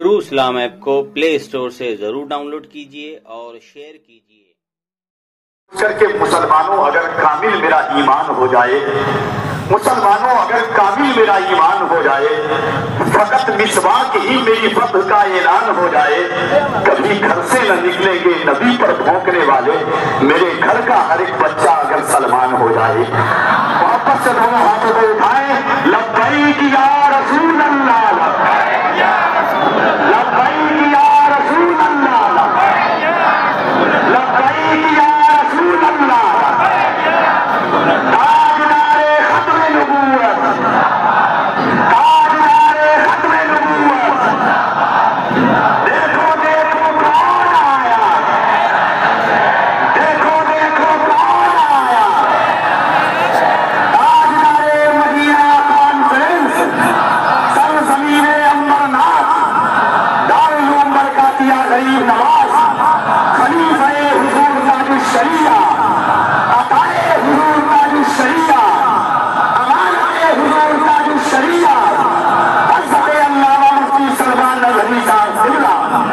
True Islam app को play store से जरूर डाउनलोड कीजिए और शेयर कीजिए। करके मुसलमानों अगर कामिल मेरा ईमान हो जाए, मुसलमानों अगर कामिल मेरा ईमान हो जाए, फकत मिसवाक ही मेरी फतह का ऐलान हो जाए, कभी घर से न निकलेंगे नबी पर भौंकने वाले, मेरे घर का हर एक बच्चा अगर सलमान हो जाए। वापस से दोनों हाथों को उठाए, लब्बैक या रसूल अल्लाह, लब्बैक या रसूल अल्लाह, लब्बैक या रसूल अल्लाह, लब्बैक या रसूल अल्लाह। ताजदारे खत्मे नबूवत, ताजदारे खत्मे नबूवत, देखो देखो कौन आया, देखो देखो कौन आया। ताजदारे मदीना कॉन्फ्रेंस, सरज़मीने अमरनाथ, दारुल उलूम बरकातिया गरीब नवाज, खलीफे हुजूर ताजुश शरिया, अताए हुजूर ताजुश शरिया, अमानते हुजूर ताजुश शरिया, हज़रत अल्लामा मुफ्ती सलमान नज़वी साहब क़िबला।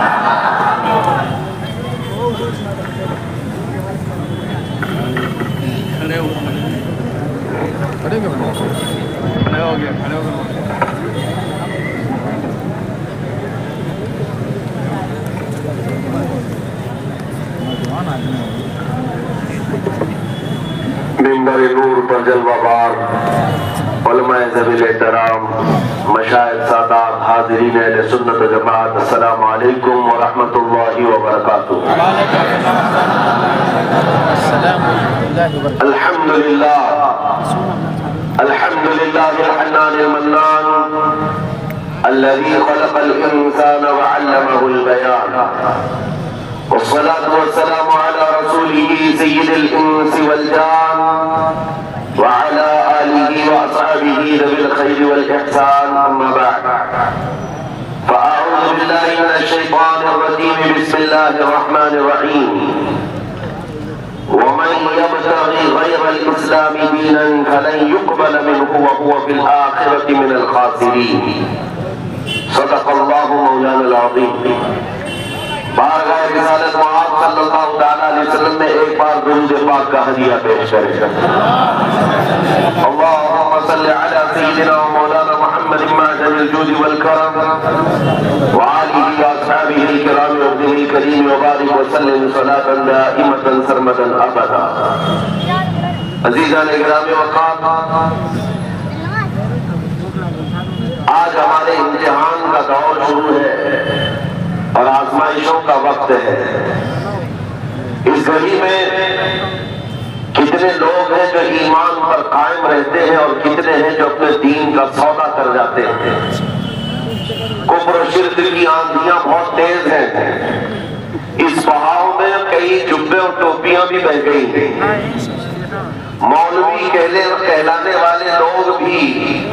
मिंबर नूर पर जलवाबार उलमाए ज़वील एहतराम, मशाइख सादात, हाज़रीन अहले सुन्नत व जमात, अस्सलामु अलैकुम व रहमतुल्लाहि व बरकातुहू। अल्हम्दुलिल्लाह, अल्हम्दुलिल्लाहिल हन्नानिल मन्नान, अल्लज़ी ख़लक़ल इंसान व अल्लमहुल बयान, वस्सलातु वस्सलामु अला रसूलिही सय्यिदिल इंसी वल जान व अला आलिही व अस्हाबिही ज़विल खैरि वल इहसान, अम्मा बअद। फ़अऊज़ु बिल्लाहि मिनश शैतानिर रजीम, बिस्मिल्लाहिर रहमानिर रहीम। वमन यब्तग़ि गैरल इस्लामी दीनन फलन युक़बल मिन्हु व हुव फ़िल आख़िरति मिनल ख़ासिरीन। सदक़ल्लाहु मौलानाल अज़ीम। बारगाह रिसालत मुआज़ सल्लल्लाहु तआला अलैहि वसल्लम में एक बार दुरूद पाक का हदिया पेश करें। अल्लाहुम्मा सल्लि अला सय्यिदिना व मौलाना मुहम्मद माअल जूद वल करम व आलिहि व अस्हाबिहिल किराम व अहलिल करीम व बारिक व सल्लिम सलातन दाइमतन सरमदन अबदा। अज़ीज़ान इकराम वक़ात, आज हमारे इम्तिहान का दौर शुरू है और आजमाइशों का वक्त है। इस घड़ी में कितने लोग हैं जो ईमान पर कायम रहते हैं और कितने हैं जो अपने दीन का सौदा कर जाते हैं। कुफ्र और शिर्क की आंधियां बहुत तेज हैं। इस बहाव में कई जुब्बे और टोपियां भी बह गई। मौलवी कहलाने वाले लोग भी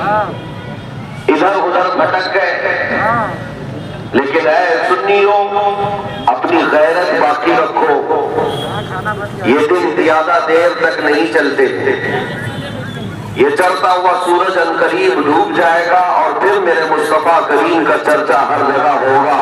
इधर उधर भटक गए। लेकिन ऐ सुन्नियों, अपनी गैरत बाकी रखो, ये दिन ज्यादा देर तक नहीं चलते। ये चढ़ता हुआ सूरज अनकरीब डूब जाएगा और फिर मेरे मुस्तफा करीम का चर्चा हर जगह होगा।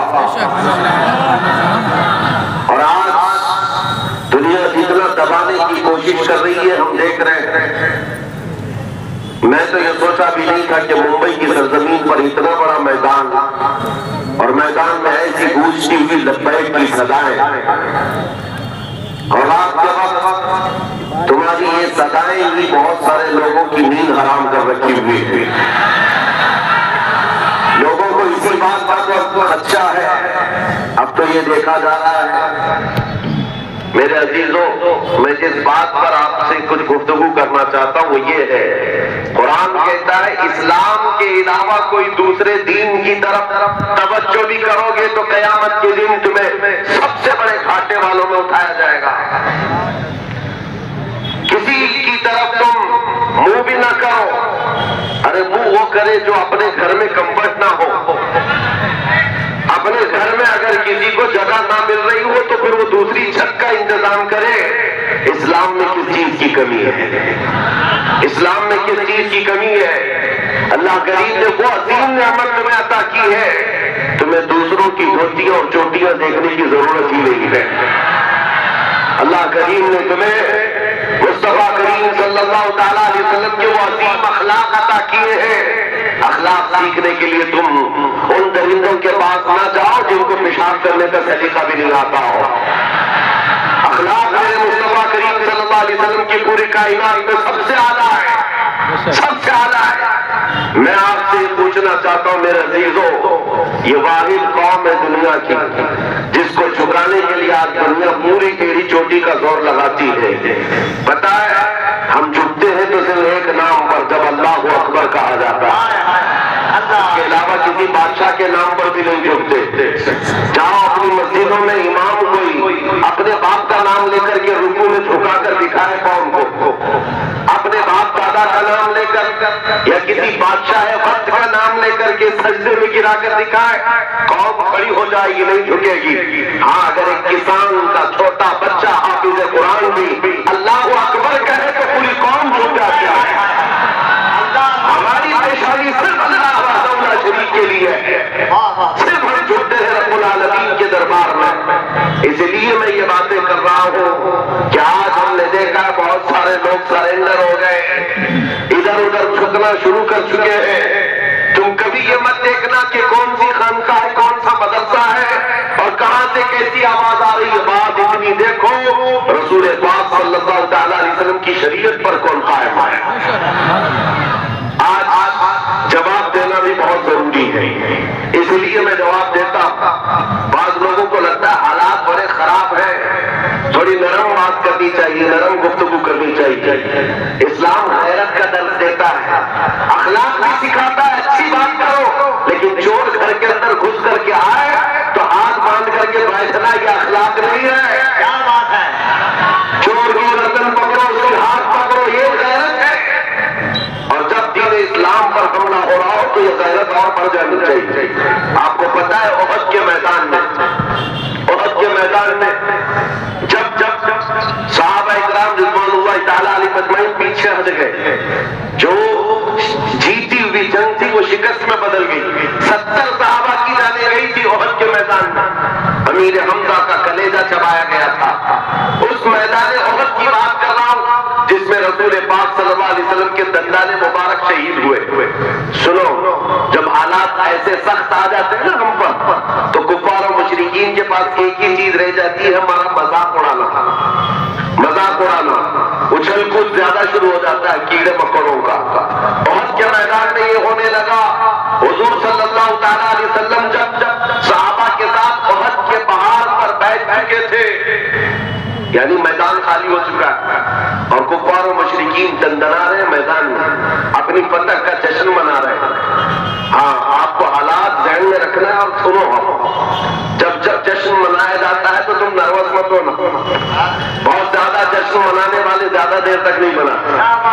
और आज दुनिया जितना दबाने की कोशिश कर रही है, हम देख रहे हैं। मैं तो ये सोचा भी नहीं था कि मुंबई की सरजमीन पर इतना बड़ा मैदान और मैदान में ऐसी गूंजती हुई लब्बैक की सदाएं, और रात के वक्त तुम्हारी ये सदाएं ही बहुत सारे लोगों की नींद हराम कर रखी हुई है। लोगों को इसी बात का खदशा है। अब तो ये देखा जा रहा है। मेरे अजीजों, मैं जिस बात पर आपसे कुछ गुफ्तगू करना चाहता हूँ वो ये है, कुरान कहता है इस्लाम के अलावा कोई दूसरे दीन की तरफ तवज्जो भी करोगे तो कयामत के दिन तुम्हें सबसे बड़े घाटे वालों में उठाया जाएगा। किसी की तरफ तुम मुंह भी ना करो। अरे मुंह वो करे जो अपने घर में कंफर्ट ना हो। अपने घर में अगर किसी को जगह ना मिल रही हो तो फिर वो दूसरी छत का इंतजाम करे। इस्लाम में किस चीज की कमी है? इस्लाम में किस चीज की कमी है? अल्लाह करीम ने वो अजीम नेमत तुम्हें अता की है, तुम्हें दूसरों دھوتیاں اور چوٹیاں دیکھنے کی ضرورت ہی نہیں ہے۔ اللہ کریم نے تمہیں مصطفیٰ کریم صلی اللہ تعالیٰ علیہ وسلم کے وہ عظیم اخلاق عطا کیے ہیں، اخلاق سیکھنے کے لیے تم ان درندوں کے پاس نہ جاؤ جن کو پیشاب کرنے کا سلیقہ بھی نہیں آتا ہو۔ اخلاق میرے مصطفیٰ کریم صلی اللہ علیہ وسلم کی پوری کائنات میں سب سے اعلیٰ ہے، سب سے اعلیٰ ہے۔ میں آپ سے یہ پوچھنا چاہتا ہوں میرے عزیزوں، یہ واحد قوم ہے دنیا کی جس کو جھکانے کے لیے آج دنیا پوری ٹیڑھی چوٹی کا زور لگاتی ہے۔ پتہ ہے ہم جھکتے ہیں تو صرف ایک نام پر، جب اللہ اکبر کہا جاتا ہے، اس کے علاوہ کسی بادشاہ کے نام پر بھی نہیں جھکتے۔ جاؤ اپنی مسجدوں میں امام کوئی اپنے باپ کا نام لے کر کے رکوع میں جھکا کر دکھائے قوم کو، اپنے باپ دادا کا نام لے کر یا کسی بادشاہ وقت کا نام لے کر کے سجدے میں گرا کر دکھائے، قوم کھڑی ہو جائے گی، نہیں جھکے گی۔ ہاں اگر ایک کسان کا چھوٹا بچہ حافظ قرآن بھی اللہ اکبر کہے تو پوری قوم جھک جاتی ہے۔ ہماری پریشانی صرف اللہ وحدہ لا شریک کے لیے ہے، صرف ہم جھکتے ہیں رب العالمین کے دربار میں۔ اس لیے میں یہ باتیں کر رہا ہوں کہ آج ہم نے دیکھا بہت سارے لوگ سرینڈر ہو گئے، ادھر ادھر جھکنا شروع کر چکے ہیں۔ تم کبھی یہ مت دیکھنا کہ کون سی خانقاہ ہے، کون سا مدرسہ ہے اور کہاں سے کیسی آواز آ رہی ہے، بات اتنی دیکھو رسول پاک صلی اللہ تعالیٰ علیہ وسلم کی شریعت پر کون قائم ہے۔ آج جواب دینا بھی بہت ضروری ہے، اس لیے میں جواب دیتا ہوں۔ بعض لوگوں کو لگتا ہے حالات بڑے خراب ہیں، تھوڑی نرم بات کرنی چاہیے، نرم گفتگو کرنی چاہیے۔ اسلام غیرت کا درس دیتا ہے، اخلاق بھی سکھاتا ہے، اچھی بات کرو، لیکن چور گھر کے اندر گھس کر کے آئے تو ہاتھ باندھ کر کے بیٹھنا یہ اخلاق نہیں ہے۔ کیا بات ہے؟ چور کی گردن پکڑو، اس کے ہاتھ پکڑو، یہ غیرت ہے۔ اور جب دین اسلام پر حملہ ہو رہا ہو تو یہ غیرت اور بڑھ جانی چاہیے۔ آپ کو پتا ہے احد کے میدان میں جب صحابہ اکرام رضوان اللہ تعالیٰ علیہ اجمعین پیچھے ہٹ گئے، جو جیتی ہوئی جنگ تھی وہ شکست میں بدل گئی۔ 70 صحابہ کی جانے گئی تھی احد کے میدان میں، امیر حمزہ کا کلیجہ چبایا گیا تھا۔ اس میدان احد کی بات کر رہا ہوں جس میں رسول پاک صلی اللہ علیہ وسلم کے دندان مبارک شہید ہوئے۔ سنو، جب حالات ایسے سخت آ جاتے ہیں نا ہم پر، تو کفار اور مشرکین کے پاس ایک ہی چیز رہ جاتی ہے، ہمارا مذاق اڑانا۔ اچھل کود زیادہ شروع ہو جاتا ہے کیڑے مکوڑوں کا۔ احد کے میدان میں یہ ہونے لگا، حضور صلی اللہ تعالیٰ علیہ وسلم جب صحابہ کے ساتھ احد کے پہاڑ پر بیٹھ چکے تھے، یعنی میدان خالی ہو چکا ہے اور کفار و مشرکین دندنا رہے میدان میں، اپنی فتح کا جشن منا رہے ہیں۔ ہاں آپ کو حالات ذہن میں رکھنا ہے اور سنو، جب جشن منایا جاتا ہے تو تم نروس مت ہونا۔ بہت زیادہ جشن منانے والے زیادہ دیر تک نہیں مناتے۔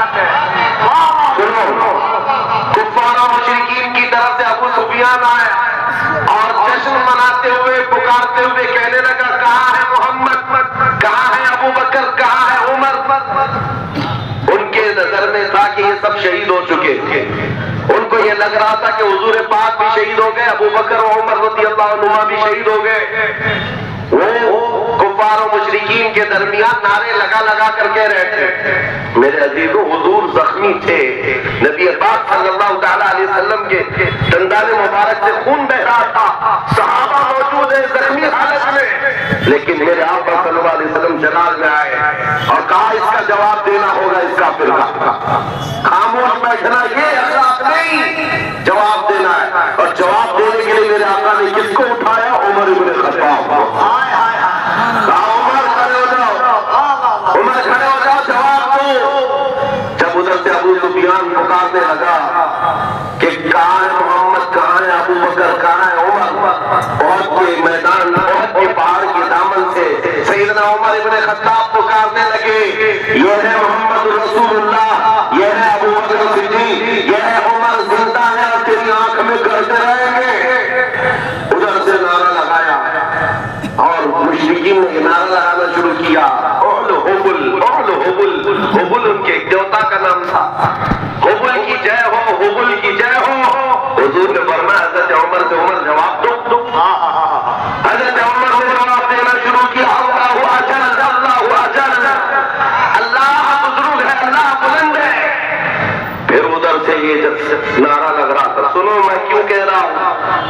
سنو، کفار و مشرکین کی طرف سے ابو سفیان آئے اور جشن مناتے ہوئے پکارتے ہوئے کہنے لگا، کہاں ہے محمد، کہاں ہے ابو بکر، کہاں ہے عمر۔ ان کے نظر میں تھا کہ یہ سب شہید ہو چکے تھے، ان کو یہ لگ رہا تھا کہ حضور پاک بھی شہید ہو گئے، ابو بکر و عمر رضی اللہ عنہما بھی شہید ہو گئے۔ وہ کفار و مشرکین کے درمیان نعرے لگا کر کہہ رہے تھے، میرے عزیزوں حضور زخمی تھے، نبی پاک صلی اللہ تعالیٰ علیہ وسلم کے دندان مبارک سے خون بہ رہا تھا، صحابہ موجود ہیں زخمی حالت میں، لیکن میرے آقا صلی اللہ علیہ وسلم جلال میں آئے اور کہا اس کا جواب دینا ہوگا اس کافر کا۔ خاموش بیٹھنا یہ اخلاق نہیں، جواب دینا ہے، اور جواب دینے کے لیے میرے آقا نے کس کو اٹھایا؟ عمر ابن خطاب کو۔ عمر کھڑے ہو جاؤ، عمر کھڑے ہو جاؤ، جواب دو۔ جب ادھر سے ابو سفیان پکارنے لگا کہ کہاں ہے محمد، کہاں ہے ابو بکر، کہاں ہے عمر، احد کے میدان، احد کے پہاڑ کے دامن سے سیدنا عمر ابن خطاب پکارنے لگے، یہ ہے محمد رسول اللہ، یہ ہے ابو بکر صدیق، یہ ہے عمر، زندہ ہے اور تیری آنکھ میں گرتے رہیں گے۔ ادھر سے نعرہ لگایا اور مشرکین نے نعرہ لگانا شروع کیا، اعلو حبل، اعلو حبل۔ حبل ان کے دیوتا کا نام تھا، حبل کی جے ہو، حبل کی جے ہو۔ حضور نے فرمایا حضرت عمر سے، عمر جواب دو۔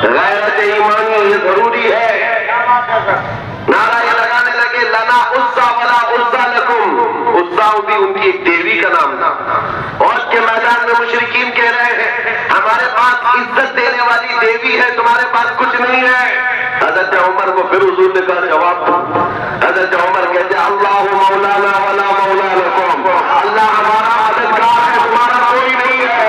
غیرت ایمانی یہ ضروری ہے. نعرہ یہ لگانے لگے لنا عزا ولا عزا لکم. عزا بھی ان کی ایک دیوی کا نام تھا. اور کے میدان میں مشرکین کہہ رہے ہیں ہمارے پاس عزت دینے والی دیوی ہے, تمہارے پاس کچھ نہیں ہے. حضرت عمر کو پھر حضور نے کہا جواب دو. حضرت عمر کہتے اللہ مولانا ولا مولا لکم. اللہ ہمارا مددگار ہے, تمہارا کوئی نہیں ہے.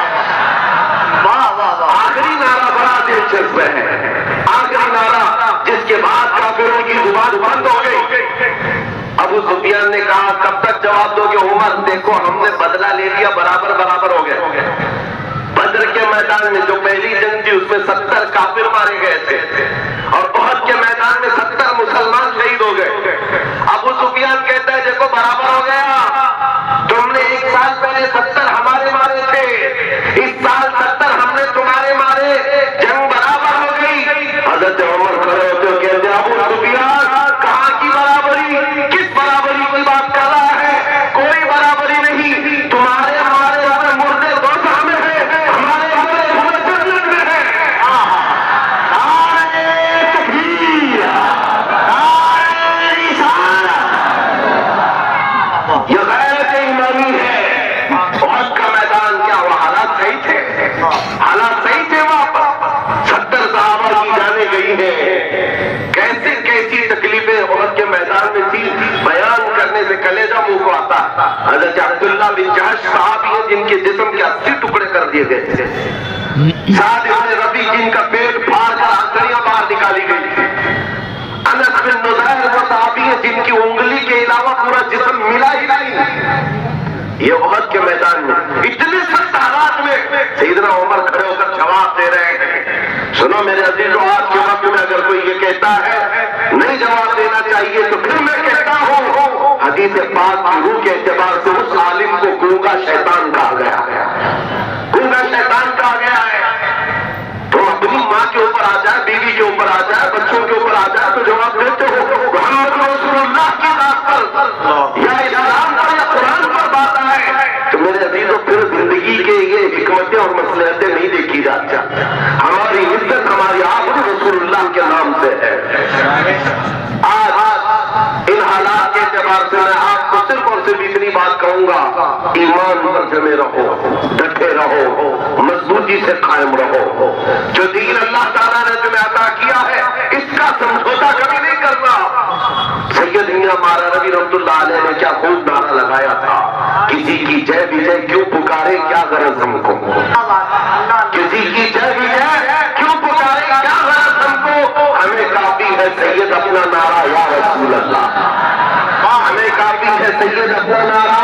آخری نعرہ بڑا دلچسپ ہے. آخری نعرہ جس کے بعد کافروں کی زبان بند ہو گئی. ابو سفیان نے کہا کب تک جواب دو گے عمر؟ دیکھو ہم نے بدلہ لے لیا, برابر برابر ہو گئے. بدر کے میدان میں جو پہلی جنگ تھی اس میں 70 کافر مارے گئے تھے اور احد کے میدان میں 70 مسلمان شہید ہو گئے. ابو سفیان کہتا ہے دیکھو برابر ہو گیا. تم نے ایک سال پہلے 70 ہمارے مارے تھے, اس سال 70 ہم نے تمہارے مارے, جنگ برابر ہو گئی. حضرت عمر کھڑے ہوتے ہوئے کہتے ابو سفیان کہاں کی برابری؟ کس برابری کی بات کر رہا ہے؟ کوئی برابری نہیں. تمہارے ہمارے مردے دوزخ میں ہے, ہمارے ہمارے جنت میں ہے. یہ غیرت ایمانی ہے. احد کا میدان کیا وہ حالات صحیح تھے؟ حالات صحیح تھے. وہاں 70 صحابہ کی جانیں گئی ہیں. کیسی کیسی تکلیفیں احد کے میدان میں تھی, بیان کرنے سے کلیجہ منہ کو آتا. حضرت عبداللہ بن جحش صحابی ہیں جن کے جسم کے 80 ٹکڑے کر دیے گئے تھے. سعد بن ربی جن کا پیٹ پھاڑ کر آنکڑیاں باہر نکالی گئی تھی. انس بن نضیر وہ صحابی ہیں جن کی انگلی کے علاوہ پورا جسم ملا ہی نہیں. یہ احد کے میدان میں اتنے سخت حالات میں سیدنا عمر کھڑے ہو کر جواب دے رہے ہیں. سنو میرے عزیزو, آج کے وقت میں اگر کوئی یہ کہتا ہے نہیں جواب دینا چاہیے تو پھر میں کہتا ہوں حدیث پاک کی روح کے اعتبار سے اس عالم کو گونگا شیطان کہا گیا ہے. گونگا شیطان کہا گیا ہے. تم اپنی ماں کے اوپر آ جائے, بیوی کے اوپر آ جائے, بچوں کے اوپر آ جائے تو جواب دیتے ہو. محمد رسول اللہ کی بات پر یا اسلام پر یا قرآن پر بات آئے تو میرے عزیزوں پھر زندگی کے یہ حکمتیں اور مصلحتیں نہیں دیکھی جاتی. ہماری عزت ہماری آبرو رسول اللہ کے نام سے ہے. آج ان حالات کے اعتبار سے میں آپ کو صرف اور صرف اتنی بات کہوں گا, ایمان پر جمے رہو, ڈٹے رہو, مضبوطی سے قائم رہو. جو دین اللہ تعالیٰ نے تمہیں عطا کیا ہے اس کا سمجھوتا کبھی نہیں کرنا. سید میاں مارا ربی رحمۃ اللہ علیہ نے کیا خوب نعرہ لگایا تھا, کسی کی جے وجے کیوں پکارے کیا غرض ہم کو. کسی کی جے وجے کیوں پکارے کیا غرض ہم کو. ہمیں کافی ہے سید اپنا نعرہ یا رسول اللہ. ہمیں کافی ہے سید اپنا نعرہ.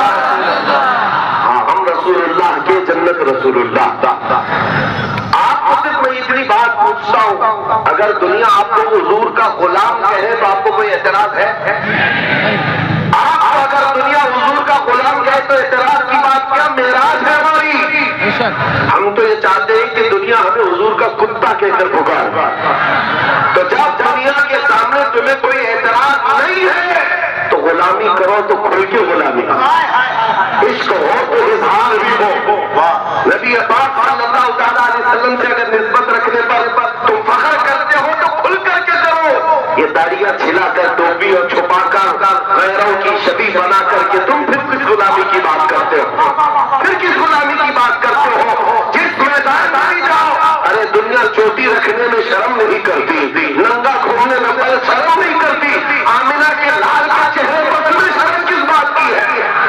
ہم رسول اللہ کے جنت رسول اللہ. آپ کو صرف میں اتنی بات پوچھتا ہوں, اگر دنیا آپ کو حضور کا غلام کہے تو آپ کو کوئی اعتراض ہے؟ آپ اگر دنیا حضور کا غلام کہے تو اعتراض کی بات کیا؟ معراج ہے ہماری. ہم تو یہ چاہتے ہیں کہ دنیا ہمیں حضور کا کتا کہہ کر پکارے. تو جب دنیا کے سامنے تمہیں کوئی اعتراض نہیں ہے تو غلامی کرو تو کھل کے غلامی کرو. عشق ہو تو اظہار بھی ہو. نبی پاک صلی اللہ تعالیٰ علیہ وسلم سے اگر نسبت رکھنے پر تم فخر کرتے ہو تو کھل کر کے کرو. یہ داڑیاں چھلا کر, ٹوپی اور چھپا کر, غیروں کی شبیہ بنا کر کے تم پھر کس غلامی کی بات کرتے ہو؟ پھر کس غلامی کی بات کرتے ہو؟ جس میدان میں جاؤ, ارے دنیا چوٹی رکھنے میں شرم نہیں کرتی, ننگا گھومنے میں شرم نہیں کرتی. آمنہ کے لال کا چہرے پر تمہیں شرم کس بات کی ہے؟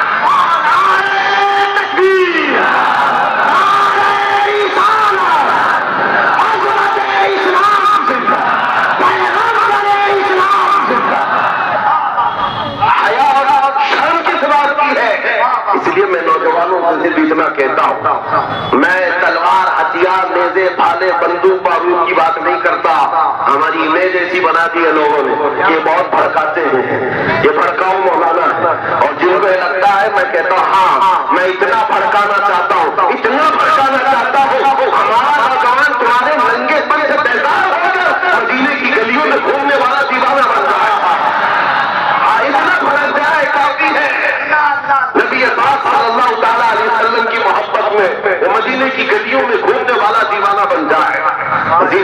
اس لیے میں نوجوانوں سے اتنا کہتا ہوں, میں تلوار, ہتھیار, نیزے, بھالے, بندوق, بارود کی بات نہیں کرتا. ہماری امیج ایسی بنا دی ہے لوگوں نے کہ بہت بھڑکاتے ہیں, یہ بھڑکاؤ مولانا ہے. اور جن کو لگتا ہے میں کہتا ہوں ہاں میں اتنا بھڑکانا چاہتا ہوں, اتنا بھڑکانا چاہتا ہوں ہمارا نوجوان تمہارے ننگے پن سے بیدار ہو کر مدینے کی گلیوں میں گھومنے والا دیوانہ بن رہا ہے. اتنا بھڑک جائے کافی ہے. نبی پاک صلی اللہ تعالیٰ علیہ وسلم کی محبت میں وہ مدینے کی گلیوں میں گھومنے والا دیوانہ بن جائے.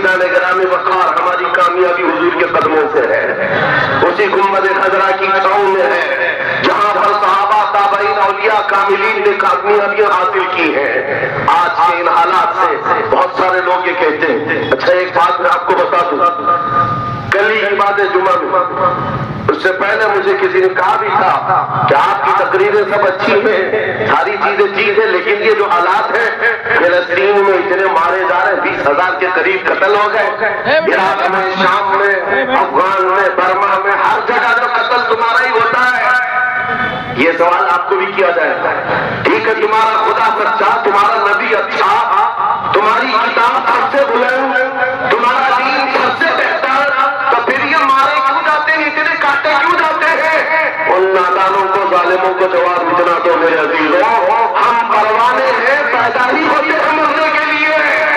کامیابی حضور کے قدموں سے ہے، اسی گنبد خضرا کی چھاؤں میں ہے جہاں پر صحابہ تابعین اولیاء کاملین نے کامیابیاں حاصل کی ہیں۔ آج کے ان حالات سے بہت سارے لوگ یہ کہتے ہیں، اچھا ایک بات میں آپ کو بتا دوں، کل ہی بات جمعہ میں، اس سے پہلے مجھے کسی نے کہا بھی تھا کہ آپ کی تقریریں سب اچھی ہیں، ساری چیزیں ٹھیک ہیں، لیکن یہ جو حالات ہیں فلسطین میں اتنے مارے جا رہے ہیں، 20,000 کے قریب قتل ہو گئے، عراق میں، شام میں، افغان میں، برما میں، ہر جگہ جو قتل تمہارا ہی ہوتا ہے۔ یہ سوال آپ کو بھی کیا جائے گا، ٹھیک ہے تمہارا خدا سچا، تمہارا نبی اچھا، تمہاری کتاب سب سے بلند، تمہارا دین سب سے بہتر، تو پھر یہ مارے کیوں جاتے ہیں، اتنے کاٹے کیوں جاتے ہیں؟ ان نادانوں کو، ظالموں کو جواب اتنا دو میرے عزیزوں، ہم پروانے ہیں، پیدا ہی ہوتے ہیں مرنے کے لیے۔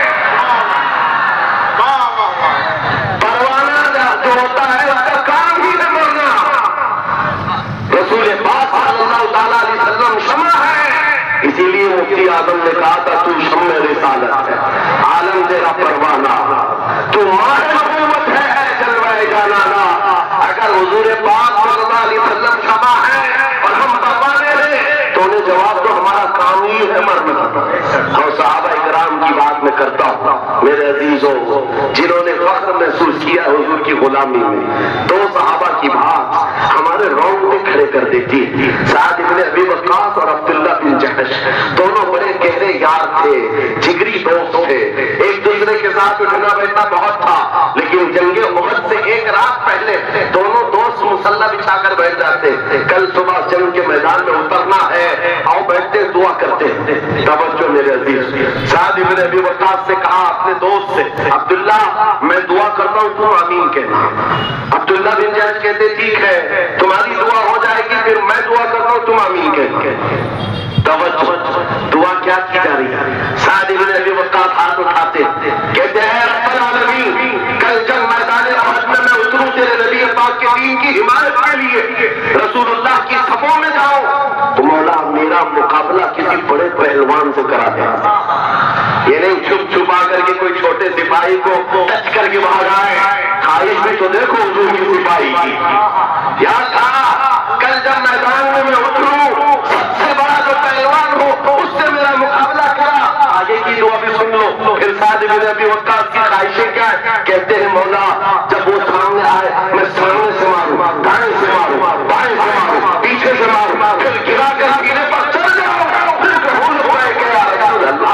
پروانہ جو ہوتا ہے اس کا کام ہی ہے مرنا۔ رسول پاک صلی اللہ تعالیٰ علیہ وسلم شمع ہے، اسی لیے مفتی اعظم نے کہا تھا تو شمع رسالت ہے، عالم تیرا پروانہ، تو ماہ نبوت ہے جلوہ جانانا۔ اگر حضور پاک صلی اللہ علیہ وسلم شمع ہے اور ہم پروانے ہیں تو انہیں جواب دو، ہمارا کام ہی ہے مرنا۔ اور صحابہ اکرام کی بات میں کرتا ہوں میرے عزیزوں، جنہوں نے فخر محسوس کیا حضور کی غلامی میں، دو صحابہ کی بات ہمارے رونگٹے کھڑے کر دیتی ہے، سعد بن ابی وقاص اور عبداللہ بن جحش، دونوں بڑے گہرے یار تھے، جگری دوست تھے، ایک دوسرے کے ساتھ اٹھنا بیٹھنا بہت تھا، لیکن جنگ احد سے ایک رات پہلے دونوں دوست مسلح بچھا کر بیٹھ جاتے، کل صبح جنگ کے میدان میں اترنا ہے، آؤ بیٹھتے دعا کرتے۔ توجہ میرے عزیز، سعد بن ابی وقاص سے کہا اپنے دوست سے، عبداللہ میں دعا کرتا ہوں تم آمین کہنا۔ عبداللہ بن جحش کہتے ٹھیک ہے تمہاری دعا ہو جائے گی، پھر میں دعا کرتا ہوں تم آمین کہنا۔ توجہ، دعا کیا کی جا رہی ہے؟ سعد بن ابی وقاص ہاتھ اٹھاتے کہتے ہیں رب العالمین، کل جب میدان احد میں اتروں تیرے نبی پاک کے دین کی حمایت کے لیے، رسول اللہ کی صفوں میں جاؤں، تو مولا میرا مقابلہ کسی بڑے پہلوان سے کرا دے، یہ نہیں چھپ چھپا کر کے کوئی چھوٹے سپاہی کو ٹچ کر کے باہر آئے، خواہش بھی تو دیکھو حضور کی سپاہی کی۔ یا تھا کل جب میدان میں اتروں سب سے بڑا جو پہلوان ہو اس سے میرا مقابلہ کرا۔ آگے کی دعا بھی سن لو، پھر سعد بن ابی وقاص کی خواہشیں کیا کہتے ہیں، مولا جب وہ سامنے آئے میں سامنے سے ماروں، دائیں سے ماروں، بائیں سے ماروں، پیچھے سے ماروں، پھر گرا کر سینے پر چڑھ جاؤں، پھر قبول ہوئے کہ یا رسول اللہ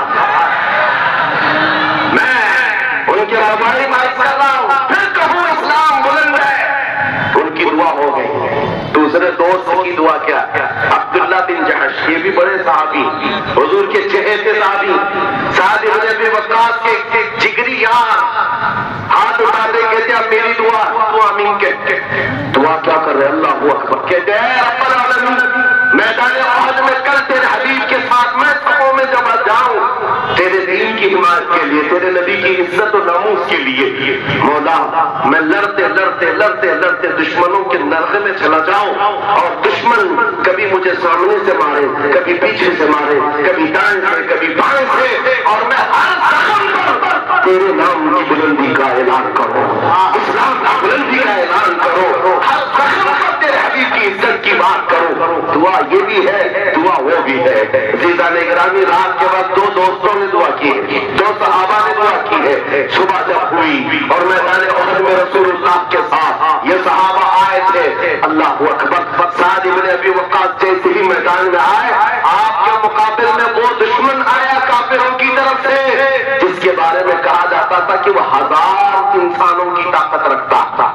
میں ان کے ربائی بات کر رہا ہوں، پھر کہوں اسلام بلند ہے۔ ان کی دعا ہو گئی۔ دوسرے دوست کی دعا کیا؟ عبداللہ بن جحش، یہ بھی بڑے صحابی، حضور کے چہیتے صحابی، سعد بن ابی وقاص کے جگری یار، ہاتھ اٹھاتے کہتے اب میری دعا تو آمین کہتے۔ دعا کیا کر رہے؟ اللہ اکبر کہتے ہیں رب العالمین، میدان احد میں کل تیرے حبیب کے ساتھ میں صفوں میں جب جاؤں تیرے دین کی حمایت کے لیے، تیرے نبی کی عزت و ناموس کے لیے، مولا میں لڑتے لڑتے لڑتے لڑتے دشمنوں کے نرغے میں چلا جاؤں، اور دشمن کبھی مجھے سامنے سے مارے، کبھی پیچھے سے مارے، کبھی دائیں سے کبھی بائیں سے، اور میں ہر زخم پر تیرے نام کی بلندی کا اعلان کرو، اسلام کی بلندی کا اعلان کرو، ہر زخم پر تیرے حبیب کی عزت کی بات کرو۔ دعا یہ بھی ہے، دعا وہ بھی ہے۔ عزیزان گرامی، رات کے وقت دو دوستوں نے دعا کی ہے، دو صحابہ نے دعا کی ہے۔ صبح جب ہوئی اور میدان احد میں رسول اللہ کے ساتھ یہ صحابہ آئے تھے، اللہ اکبر، سعد بن ابی وقاص جیسے ہی میدان میں آئے، آپ کے مقابل میں وہ دشمن آیا کافروں کی طرف سے جس کے بارے میں کہا جاتا تھا کہ وہ 1000 انسانوں کی طاقت رکھتا تھا،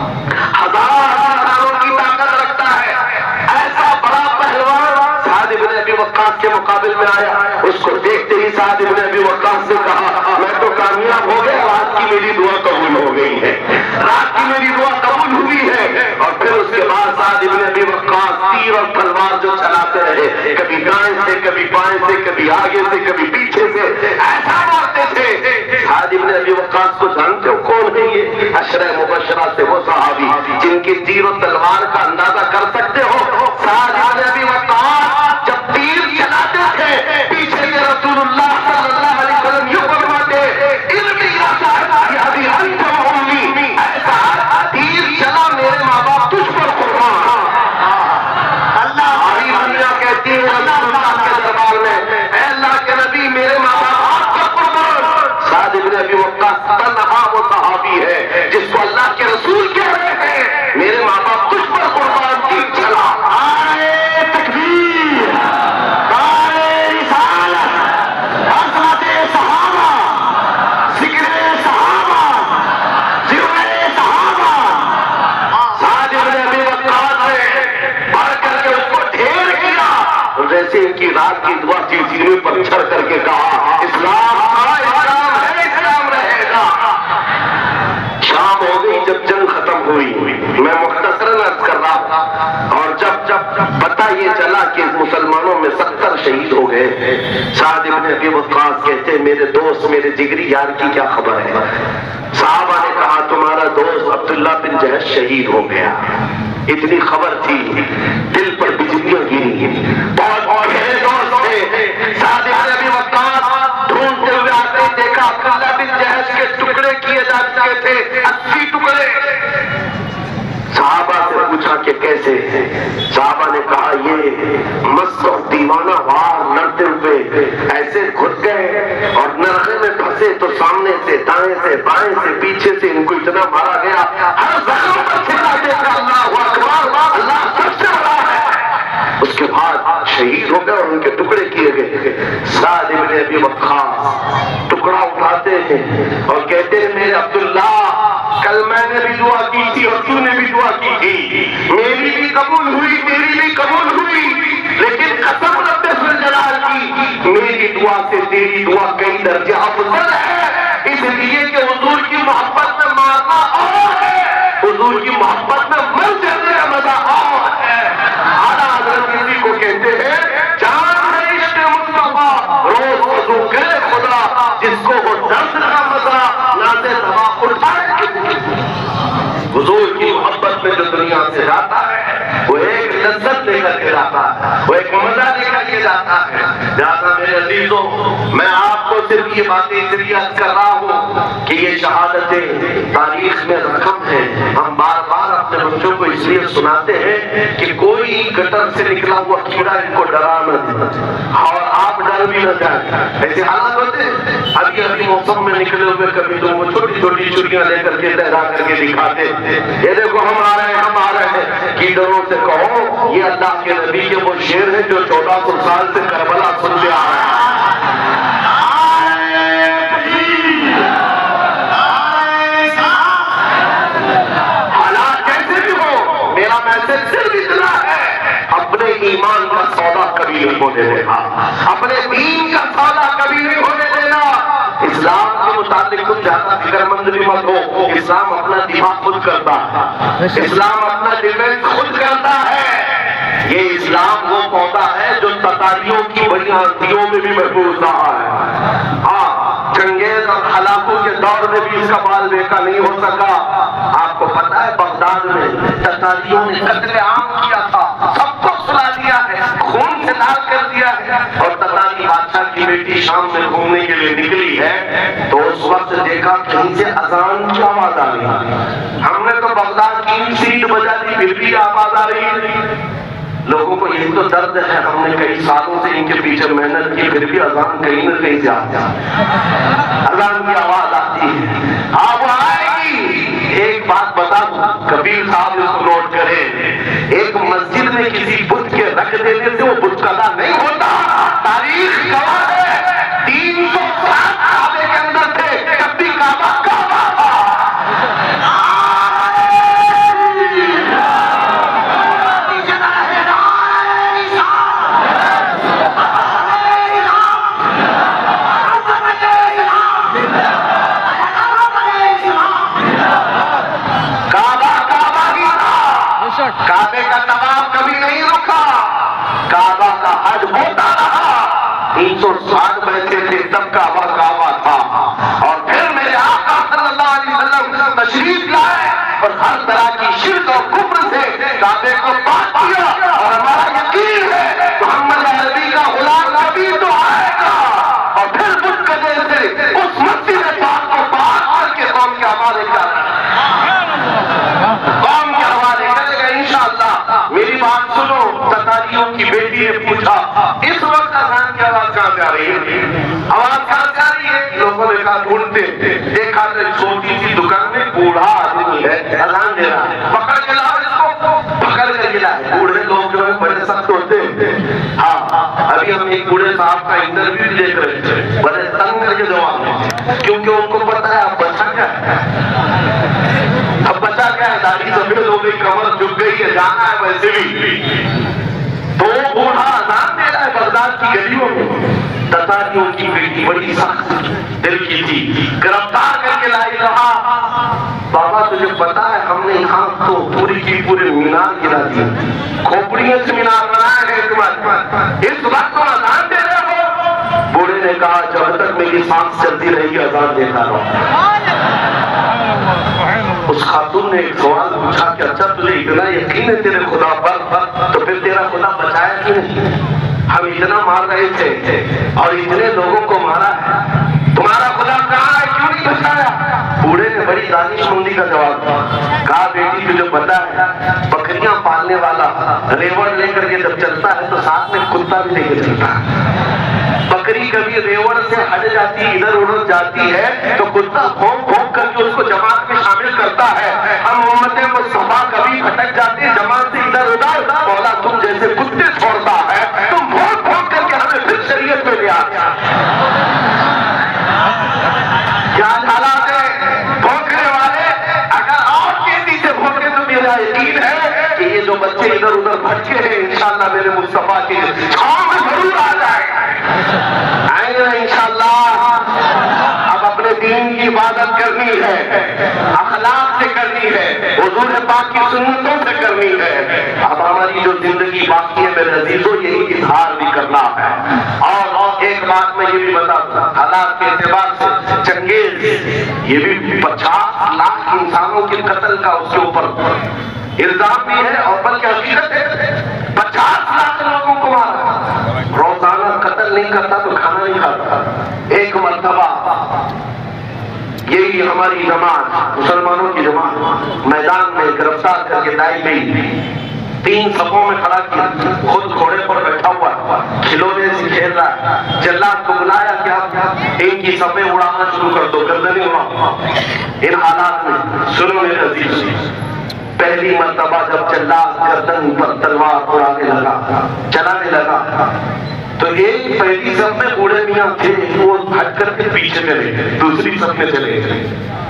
1000 انسانوں کی طاقت رکھتا ہے۔ ایسا بڑا پہلوان سعد بن ابی وقاص کے مقابل میں آیا، اس کو دیکھتے ہی سعد بن ابی وقاص سے کہا میں تو کامیاب ہو گیا، رات کی میری دعا قبول ہو گئی ہے، رات کی میری دعا قبول ہوئی ہے۔ اور پھر اس کے بعد سعد بن ابی وقاص تیر اور تلوار جو چلاتے رہے، کبھی دائیں سے کبھی بائیں سے، کبھی آگے سے کبھی پیچھے سے، ایسا مارتے تھے۔ سعد بن ابی وقاص کو جانتے ہو کون ہے؟ یہ عشرہ مبشرہ سے وہ صحابی جن کی تیر و تلوار کا اندازہ کر سکتے ہو۔ سعد بن ابی وقاص جب تیر چلاتے تھے پیچھے سے رسول اللہ صلی اللہ علیہ وسلم یوں فرماتے ارمی یا سعد یا ابی انت و امی، اے جس کو اللہ کے رسول کہہ رہے ہیں میرے ماں باپ تجھ پر قربان کی چلا تکبیر، نعرہ رسالت، عظمت صحابہ، ذکر صحابہ، ذکر صحابہ. سعد بن ابی وقاص نے پڑھ کر کے اس کو ڈھیر کیا اور جیسے ان کی رات کی دعا تھی سینے پر چھڑ کر کے کہا اسلام اسلام ہے، اسلام رہے گا. شام ہو گئی جب جنگ ختم ہوئی، میں مختصراً عرض کر رہا ہوں، اور جب پتہ یہ چلا کہ مسلمانوں میں 70 شہید ہو گئے، سعد بن ابی وقاص کہتے میرے دوست میرے جگری یار کی کیا خبر ہے؟ صحابہ نے کہا تمہارا دوست عبداللہ بن جہش شہید ہو گیا. اتنی خبر تھی دل پر بجلیاں گری. بہت میرے دوست تھے سعد بن ابی وقاص ڈھونڈتے ہوئے آتے دیکھا عبداللہ بن جہش کے ٹکڑے کیے جا چکے تھے 80 ٹکڑے. صحابہ سے پوچھا کہ کیسے؟ صحابہ نے کہا یہ مست اور دیوانہ وار لڑتے ہوئے ایسے گھس گئے اور نرغے میں پھنسے تو سامنے سے دائیں سے بائیں سے پیچھے سے ان کو اتنا مارا گیا ہر زخم پر چلاتے تھے اللہ اکبر اللہ سب سے بڑا ہے. اس کے بعد شہید ہو گئے اور ان کے ٹکڑے کیے گئے. سعد بن ابی وقاص ٹکڑا اٹھاتے ہیں اور کہتے ہیں میرے عبداللہ کل میں نے بھی دعا کی تھی اور تو نے بھی دعا کی تھی، میری بھی قبول ہوئی تیری بھی قبول ہوئی، لیکن قسم رب ذوالجلال کی میری دعا سے تیری دعا کئی درجے افضل ہے، اس لیے کہ حضور کی محبت میں مارنا اور ہے، حضور کی محبت میں مر جانے کا مزہ اور ہے. اعلیٰ حضرت کسی کو کہتے ہیں جان ہے عشق مصطفیٰ روز وضو کرے خدا جس کو وہ درد کا مزہ نازے ہوا اٹھائے. حضور کی محبت میں جو دنیا سے جاتا ہے وہ ایک لذت لے کر کے جاتا ہے، وہ ایک مزہ لے کر کے جاتا ہے. لہٰذا میرے عزیزوں میں آپ کو صرف یہ باتیں اس لیے عرض کر رہا ہوں کہ یہ شہادتیں تاریخ میں رقم ہیں. ہم بار بار اپنے بچوں کو اس لیے سناتے ہیں کہ کوئی گٹر سے نکلا ہوا کیڑا ان کو ڈرا نہ دے اور آپ ڈر بھی نہ جائیں. ایسے حالات ہوتے ہیں ابھی موسم میں نکلے ہوئے کبھی تو وہ چھوٹی چھوٹی چڑیاں لے کر کے لہرا کر کے دکھاتے یہ دیکھو ہم آ رہے ہیں ہم آ رہے ہیں. کیڑوں سے کہو یہ اللہ کے نبی کے وہ شیر ہیں جو 1400 سال سے کربلا سنتے آ رہے ہیں. حالات کیسے بھی ہو میرا میسج صرف اتنا ہے اپنے ایمان کا سودا کبھی نہیں ہونے دینا، اپنے دین کا سودا کبھی نہیں ہونے دینا. اسلام کے متعلق تم زیادہ فکر مند بھی مت ہو. اسلام اپنا دفاع خود کرتا ہے، اسلام اپنا ڈیفینس خود کرتا ہے. یہ اسلام وہ پودا ہے جو تتاریوں کی بڑی آندھیوں میں بھی محفوظ رہا ہے. ہاں چنگیز اور ہلاکوں کے دور میں بھی اس کا بال بیکا نہیں ہو سکا. آپ کو پتا ہے بغداد میں تتاریوں نے قتل عام کیا تھا، سب کو سلا دیا ہے، خون سے لال کر دیا ہے. اور تتاری بادشاہ کی بیٹی شام میں گھومنے کے لیے نکلی ہے تو اس وقت دیکھا کہیں سے اذان کی آواز آ رہی. ہم نے تو بغداد کی سیٹ بجا دی پھر بھی آواز آ رہی. لوگوں کو یہی تو درد ہے، ہم نے کئی سالوں سے ان کے پیچھے محنت کی پھر بھی اذان کہیں نہ کہیں سے آتی ہے، اذان کی آواز آتی ہے. آپ آئے گی. ایک بات بتا دوں کبیر صاحب اس کو نوٹ کریں، ایک مسجد میں کسی بت کے رکھ دینے سے وہ بت قضا نہیں ہوتا. تاریخ گواہ ہے 300 سال کعبے کے اندر تھے تب بھی کعبہ کعبہ تھا. کعبے کا طواف کبھی نہیں رکا، کعبہ کا حج ہوتا رہا. 360 بیٹھے تھے تب کعبہ کعبہ تھا. اور پھر میرے آقا صلی اللہ علیہ وسلم تشریف لائے اور ہر طرح کی شرک اور کفر سے کعبے کو پاک کیا. اور ہمارا یقین ہے محمد عربی کا غلام کبھی تو آئے گا اور پھر بت قدر سے اس مسجد پاک کو پاک کر کے قوم کے حوالے کر میری بات سنو. تتاریوں کی بیٹی نے پوچھا اس وقت اذان کی آواز کہاں سے آ رہی ہے؟ آواز کہاں سے آ رہی ہے؟ لوگوں نے کہا ڈھونڈتے دیکھا تو چھوٹی سی دکان میں بوڑھا نہیں ہے, اذان دے رہا ہے, پکڑ کے لاؤ اس کو, پکڑ کر کے لائے. بوڑھے لوگ جو ہے بڑے سخت ہوتے ہیں. ہاں, ابھی ہم ایک بوڑھے صاحب کا انٹرویو دیکھ رہے تھے, بڑے تنگ کر کے جواب دیں, کیونکہ ان کو پتا ہے اب بچا کیا ہے, اب بچا کیا ہے, داڑھی سفید ہو گئی, کمر جھک گئی ہے, جانا ہے ویسے بھی. تو بوڑھا اذان دے رہا ہے بغداد کی گلیوں میں. تتاریوں کی بیٹی بڑی سخت دل کی تھی, گرفتار کر کے لائی. رہا بابا تجھے پتا ہے ہم نے یہاں تو پوری کی پورے مینار گرا دیے, کھوپڑیوں سے مینار بنایا ہے تمہارے, اس وقت تو اذان دے رہے ہو. بوڑھے نے کہا جب تک میری سانس چلتی رہی گی اذان دیتا رہا. اس خاتون نے ایک سوال پوچھا کہ اچھا تجھے اتنا یقین ہے تیرے خدا پر, تو پھر تیرا خدا بچایا کیوں نہیں؟ ہم اتنا مار رہے تھے اور اتنے لوگوں کو مارا ہے, تمہارا خدا کہاں ہے, کیوں نہیں بچایا؟ بوڑھے نے بڑی دانش مندی کا جواب دیا, کہا بیٹی تجھے پتا ہے بکریاں پالنے والا ریوڑ لے کر کے جب چلتا ہے تو ساتھ میں کتا بھی لے کے چلتا ہے. بکری کبھی ریوڑ سے ہٹ جاتی ہے, ادھر ادھر جاتی ہے, تو کتا بھونک بھونک کر کے اس کو جماعت میں شامل کرتا ہے. ہم امت مصطفیٰ کبھی بھٹک جاتی ہے جماعت سے ادھر ادھر, مولا تم جیسے کتے چھوڑتا ہے, تم بھونک بھونک کر کے ہمیں پھر شریعت میں لے آتے. کیا حالات ہے بھونکنے والے, اگر اور تیزی سے بھونکے تو میرا یقین ہے کہ یہ جو بچے ادھر ادھر بھٹکے ہیں انشاءاللہ میرے مصطفیٰ کی چھاؤں میں ضرور آ جائیں گے, آئیں گے انشاءاللہ. اب اپنے دین کی عبادت کرنی ہے, اخلاق سے کرنی ہے, حضور پاک کی سنتوں سے کرنی ہے. اب ہماری جو زندگی باقی ہے میرے عزیزوں یہی اظہار بھی کرنا ہے. اور ایک بات میں یہ بھی بتا دوں, حالات کے اعتبار سے چنگیز یہ بھی 50 لاکھ انسانوں کے قتل کا اس کے اوپر الزام بھی ہے, اور بلکہ حقیقت ہے 50 لاکھ لوگوں کو مارا. روزانہ قتل نہیں کرتا تو کھانا نہیں کھاتا. ایک مرتبہ یہی ہماری جماعت, مسلمانوں کی جماعت, میدان میں گرفتار کر کے لائی گئی, 3 صفوں میں کھڑا کیا, خود گھوڑے پر بیٹھا ہوا کھلونے سے کھیل رہا ہے. جلاد کو بلایا, کیا ان کی صفیں اڑانا شروع کر دو, گردنیں اڑاؤ. ان حالات میں سنو میرے عزیز, پہلی مرتبہ جب جلاد گردن پر تلوار اڑانے لگا, چلانے لگا, تو ایک پہلی صف میں بوڑھے میاں تھے, وہ ہٹ کر کے پیچھے چلے گئے, دوسری صف میں چلے گئے.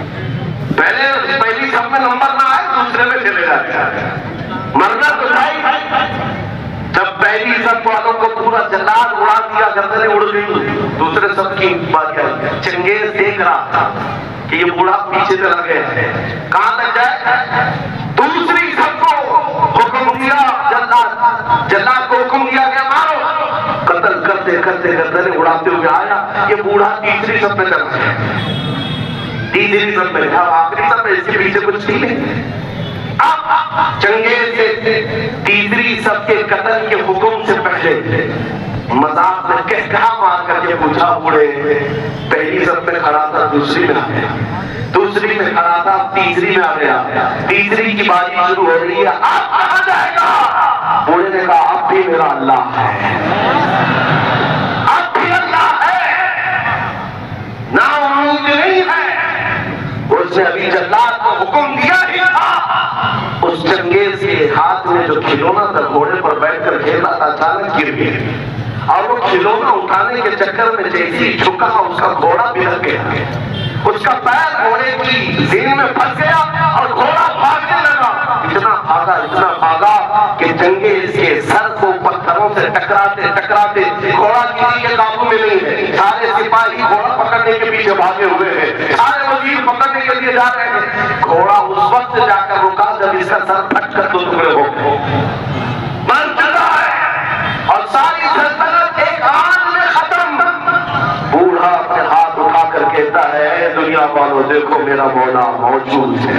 پہلی صف میں نمبر نہ آئے, دوسرے میں چلے جاتے. مرنا تو نہیں, جب پہلی صف والوں کو پورا جلاد اڑا دیا, گردنیں اڑ گئی, دوسرے صف کی بات کیا. چنگیز دیکھ رہا تھا کہ یہ بوڑھا پیچھے چلا گیا ہے, کہاں تک جائے. دوسری صف کو حکم دیا, جلاد کو حکم دیا کہ مارو. قتل کرتے کرتے گردنیں اڑاتے ہوئے آیا, یہ بوڑھا تیسری صف میں چلا گیا. تیسری صف میں, آخری صف میں, اس کے پیچھے کچھ نہیں. چنگیز سے تیسری صف کے قتل کے حکم سے پہلے مذاق میں کہا مار کر کے پوچھا, بوڑھے پہلی صف میں کھڑا تھا, دوسری میں آ گیا, دوسری میں کھڑا تھا, تیسری میں آ گیا, تیسری کی باری شروع ہو رہی ہے, آپ کہاں جائے گا؟ بوڑھے نے کہا اب بھی میرا اللہ ہے, اب بھی اللہ ہے, نا امید نہیں ہے. اس نے ابھی جلاد کو حکم دیا ہی تھا. اس چنگیز کے ہاتھ میں جو کھلونا تھا, گھوڑے پر بیٹھ کر کھیلا تھا, اچانک گر گیا, اور وہ کھلونا اٹھانے کے چکر میں جیسے ہی جھکا اس کا گھوڑا بلک گیا. اس کا پیر گھوڑے کی زین میں پھنس گیا اور گھوڑا بھاگنے لگا. اتنا بھاگا کہ چنگیز کے سر کو پتھروں سے ٹکراتے ٹکراتے گھوڑا کسی کے قابو میں نہیں ہے. سارے سپاہی گھوڑا پکڑنے کے پیچھے بھاگے ہوئے ہیں, سارے وزیر پکڑنے کے لیے جا رہے ہیں. گھوڑا اس وقت جا کر رکا جب اس کا سر پھٹ کر 2 ٹکڑے ہو گئے. مر چکا ہے اور ساری سلطنت ایک آن میں ختم. بوڑھا اپنے ہاتھ اٹھا کر کہتا ہے, اے دنیا والوں دیکھو میرا مولا موجود ہے.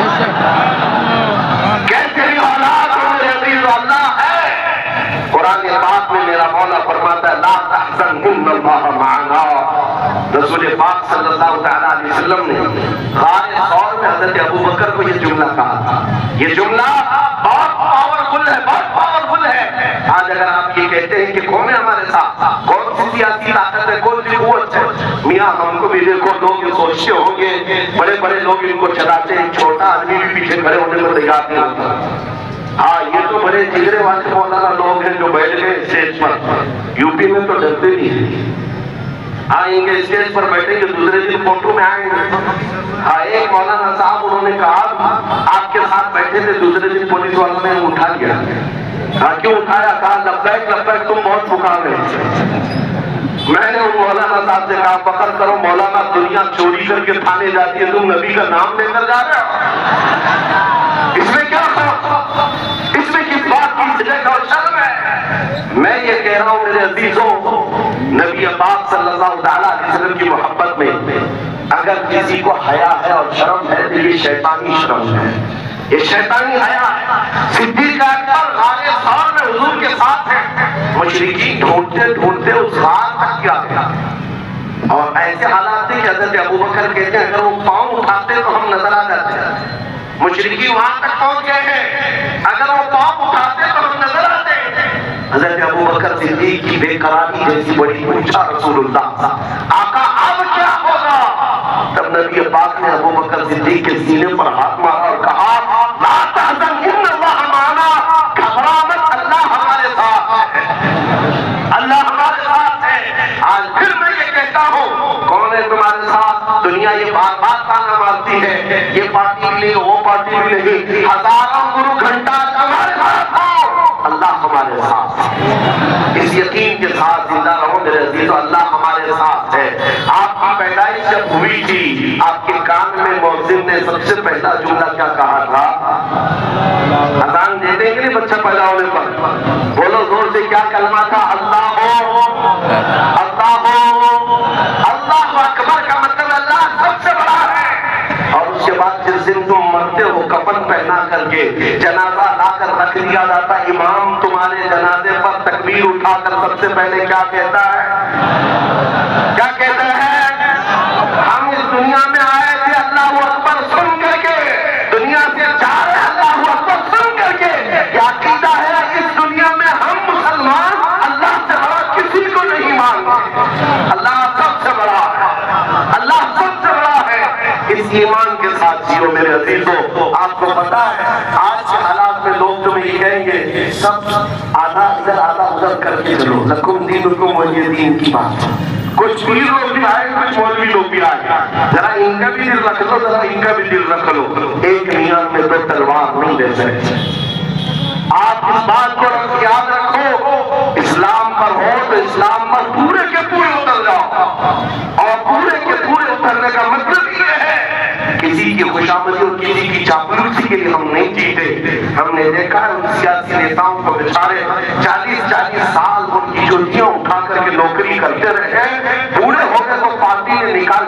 کیسے بھی حالات ہو میرے عزیز, اللہ ہے. قرآن پاک میں میرا مولا فرماتا ہے, لا تحزن ان اللہ معنا. رسول پاک صلی اللہ تعالیٰ علیہ وسلم نے غار ثور میں حضرت ابو بکر کو یہ جملہ کہا تھا. یہ جملہ بہت پاورفل ہے, بہت پاورفل ہے. آج اگر آپ یہ کہتے ہیں کہ کون ہے ہمارے ساتھ, کون سی سیاسی طاقت ہے, کون سی قوت ہے, میاں ہم کو بھی دیکھو, لوگ یہ سوچتے ہوں گے بڑے بڑے لوگ ان کو چلاتے ہیں, چھوٹا آدمی से खड़े होने को तैयार नहीं होता। हाँ, ये तो बड़े जिगरे वाले मौलाना लोग हैं जो बैठ गए स्टेज पर। यूपी में तो डरते नहीं है, आएंगे स्टेज पर बैठेंगे, दूसरे दिन फोटो में आएंगे। हाँ, एक मौलाना साहब उन्होंने कहा आपके साथ बैठे थे, दूसरे दिन पुलिस वालों ने उठा लिया। हाँ, क्यों उठाया? कहा लब्बैक लब्बैक तुम बहुत पुकार रहे। मैंने उन मौलाना साहब से कहा पकड़ करो मौलाना, दुनिया चोरी करके थाने जाती है, तुम नबी का नाम लेकर जा रहे हो, इसमें क्या इसमें किस बात की सजा और शर्म है? मैं ये कह रहा हूं मेरे अजीजों, नबी पाक सल्लल्लाहु अलैहि वसल्लम की मोहब्बत में अगर किसी को हया है और शर्म है तो ये शैतानी शर्म है, ये शैतानी हया है। सिद्दीक अकबर गारे साल में हुजूर के साथ है, मुशरिकीन ढूंढते ढूंढते उस गार तक गया और ऐसे हालात थे कि हज़रत अबू बकर कहते हैं अगर वो पांव उठाते तो हम नजर आ जाते। मुशरिकीन वहां तक पहुंच गए हैं, अगर वो पांव उठाते तो हम नजर आते। हज़रत अबू बकर सिद्दीक की बेकरारी जैसी बड़ी पूछा रसूलुल्लाह, आका अब क्या होगा? तब नबी पाक ने अबू बकर सिद्दीक के सीने पर हाथ मारा और कहा ला तहज़न इन्नल्लाह माना, घबरा मत, अल्लाह हमारे साथ है, अल्लाह हमारे साथ है। आज फिर मैं ये कहता हूँ, कौन है तुम्हारे साथ? दुनिया ये बार बार ताना मारती है, ये पार्टी भी नहीं, वो पार्टी भी नहीं, हजारों गुरु घंटा तुम्हारे साथ हो, अल्लाह हमारे साथ है। इस यकीन के साथ जिंदा रहो मेरे अजीज, अल्लाह हमारे साथ है। आपकी पैदाइश जब हुई थी, आपके कान में मौज़िन ने सबसे पहला जुमला क्या कहा था? अज़ान दे देंगे बच्चा पैदा होने पर, बोलो जोर से, क्या कलमा था? अल्लाह हो, अल्लाह हो, अल्लाह अकबर का मतलब अल्लाह सबसे बड़ा है। और उसके बाद जिस दिन तुम मरते हो कफन पहना करके जनाजा लाकर रख दिया जाता, इमाम तुम्हारे जनाजे पर तकबीर उठाकर सबसे पहले क्या कहता है? क्या कहता है? हम इस दुनिया में आए थे अल्लाहू अकबर सुन करके, दुनिया से जा रहे अल्लाहू अकबर सुन करके। क्या अकीदा है? इस दुनिया में हम मुसलमान अल्लाह से बड़ा किसी को नहीं मानते, अल्लाह सबसे बड़ा है, अल्लाह सबसे बड़ा है। इस ईमान के साथ जियो मेरे अजीजों। आपको पता है आज के हालात में लोग तुम्हें ये कहेंगे सब आधा इधर आधा उधर करके चलो, लकुम दीनुकुम वलिय दीन की बात। कुछ पीर लोग भी आए, कुछ मौलवी लोग भी आए, जरा इनका भी दिल रख लो, जरा इनका भी दिल रख लो, एक मियां में तो तलवार नहीं दे सकते। आप इस बात को याद रखो, इस्लाम पर हो तो इस्लाम पर पूरे के पूरे उतर जाओ, और पूरे के पूरे उतरने का मतलब ये है किसी की खुशामदी और किसी की चापलूसी के लिए हम नहीं जीते। हमने देखा है उन सियासी नेताओं को बेचारे 40-40 साल उनकी चुटियां उठा करके नौकरी करते रहे, पूरे हो गए तो पार्टी ने निकाल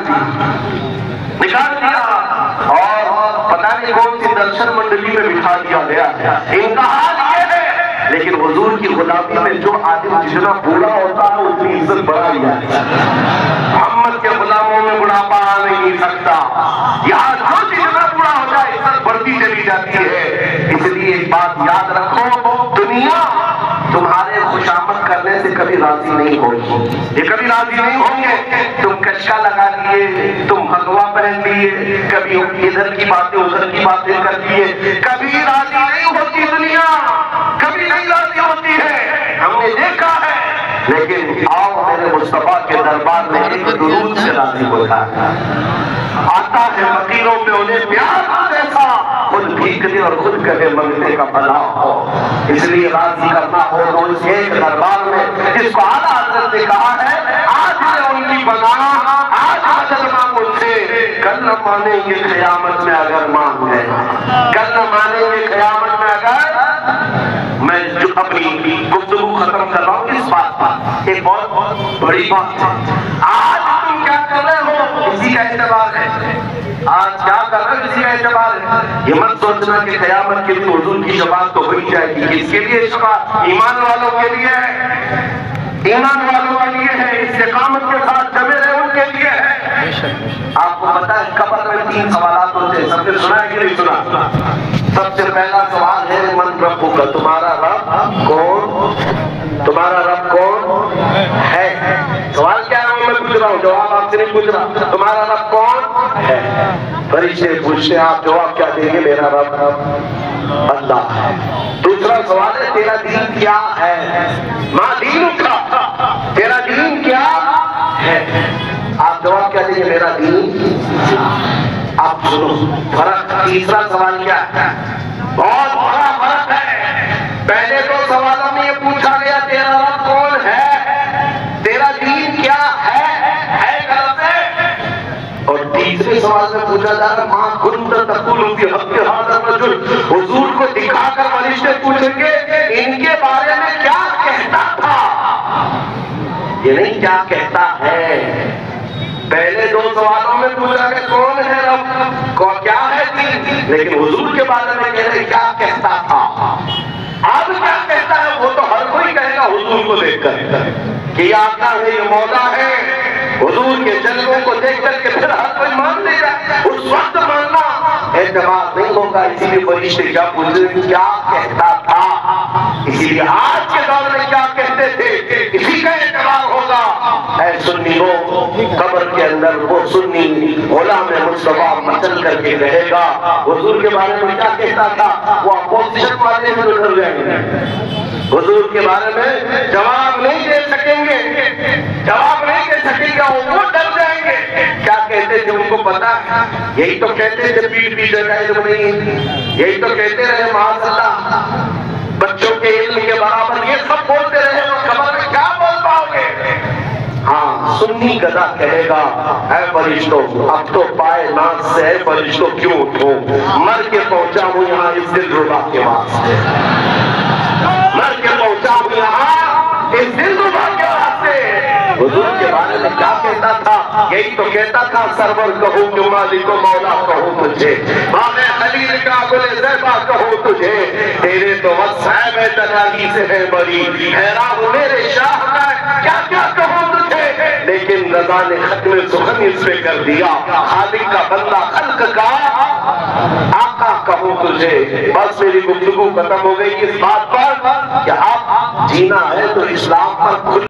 दिया और पता नहीं कौन सी दर्शन मंडली में बिठा दिया गया। इनका हाल ये है, लेकिन हुजूर की गुलामी में जो आदमी जितना बूढ़ा होता है उतनी इज्जत बढ़ा दिया। मोहम्मद के गुलामों में बुढ़ापा आ नहीं सकता, यहाँ जो जितना बूढ़ा हो जाए इज्जत बढ़ती चली जाती है। इसलिए एक बात याद रखो, दुनिया तुम्हारे खुशामद करने से कभी राजी नहीं होगी, ये कभी राजी नहीं होंगे। तुम कशका लगा लिए, तुम भगवा पहन लिए, कभी इधर की बातें उधर की बातें कर लिए, कभी राजी नहीं होती दुनिया, कभी नहीं राजी होती है, हमने देखा है। लेकिन आओ मेरे मुस्तफा के दरबार में एक दुरूद से राजी होता है, आता है फकीरों में उन्हें प्यार ऐसा, खुद भीख दे और खुद कहे मंगने का भला हो। इसलिए राजी करना हो तो उस एक दरबार में जिसको आला हज़रत ने कहा है आज है उनकी बना, आज मदद मांग उनसे, कल न मानेंगे क़यामत में अगर मान गए, कल न मानेंगे क़यामत में अगर। मैं जो अपनी गुफ्तगू खत्म कर रहा हूँ इस बात पर, एक बहुत बड़ी बात है। आज तुम क्या कर रहे हो इसी का एतबार है, आज क्या कर रहे हो इसी का एतबार है। ये मत सोचना कि क़यामत के दिन हुजूर की शफ़ाअत तो हो ही जाएगी। किसके लिए शफ़ाअत? ईमान वालों के लिए है, ईमान वालों के लिए है, इस्तिक़ामत के साथ जमे रहे उनके लिए है। आपको पता है कब्र में 3 सवालात होते हैं, सबने सुना है कि नहीं सुना? सबसे पहला सवाल है मन रब्बुका, तुम्हारा रब कौन, तुम्हारा रब कौन है। सवाल क्या है मैं पूछ रहा हूँ, जवाब आपसे नहीं पूछ रहा। तुम्हारा रब कौन है? فرشتے پوچھتے ہیں آپ جواب کیا دیں گے؟ میرا رب اللہ ہے۔ دوسرا سوال ہے تیرا دین کیا ہے؟ ماں دین کا، تیرا دین کیا ہے؟ آپ جواب کیا دیں گے؟ میرا دین۔ آپ سنو فرق۔ تیسرا سوال کیا ہے؟ بہت بڑا فرق ہے۔ پہلے دو سوالوں میں یہ پوچھا گیا تیرا رب کون ہے، تیرا دین کیا ہے غلط ہے، اور تیسرے سوال میں پوچھا جا رہا ماں کنت تقول فی حق ھذا الرجل، حضور کو دکھا کر فرشتے پوچھیں گے ان کے بارے میں کیا کہتا تھا، یہ نہیں کیا کہتا ہے۔ پہلے دو سوالوں میں پوچھا کہ کون ہے رب، کیا ہے دین، لیکن حضور کے بارے میں کہہ رہے کیا کہتا تھا۔ اب کیا کہتا ہے وہ تو ہر کوئی کہے گا حضور کو دیکھ کر کہ یہ آقا ہے، یہ مولا ہے۔ حضور کے جلووں کو دیکھ کر کے پھر ہر کوئی مان لے گا، اس وقت ماننا اعتبار نہیں ہوگا۔ اسی لیے فرشتے کیا پوچھتے ہیں کیا کہتا تھا، اسی لیے آج کے دور میں کیا کہتے تھے اسی کا اعتبار ہوگا۔ اے سنی ہو، قبر کے اندر وہ سنی غلام مصطفیٰ مچل کر کے کہے گا حضور کے بارے میں کیا کہتا تھا، وہ اپوزیشن والے ہیں جو ڈر جائیں گے، حضور کے بارے میں جواب نہیں دے سکیں گے، جواب نہیں دے سکیں گے، وہ ڈر جائیں گے۔ کیا کہتے تھے ان کو پتا ہے، یہی تو کہتے تھے پیٹ پیچھے کا علم نہیں، یہی تو کہتے رہے معاذ اللہ بچوں کے علم کے برابر، یہ سب بولتے رہے، وہ خبر میں کیا بول پاؤ گے۔ ہاں سنی گدھا کہے گا اے فرشتوں اب تو پائے ناز سے اے فرشتوں کیوں اٹھو، مر کے پہنچا ہوں یہاں اس دل ربا کے واسطے، مر کے پہنچا ہوں یہاں اس دل ربا کے واسطے۔ حضور کے بارے میں کیا کہتا تھا، یہی تو کہتا تھا سرور کہوں کہ مالک و مولا کہوں تجھے، باغ خلیل کا گل زیبا کہوں تجھے، تیرے تو وصف ہے تناہی سے ہے بری، حیران ہوں میرے شاہ کا کیا کیا کہوں تجھے، لیکن رضا نے ختم سخن اس پہ کر دیا، خالق کا بندہ خلق کا آقا کہوں تجھے۔ بس میری گفتگو ختم ہو گئی اس بات پر کہ آپ جینا ہے تو اسلام پر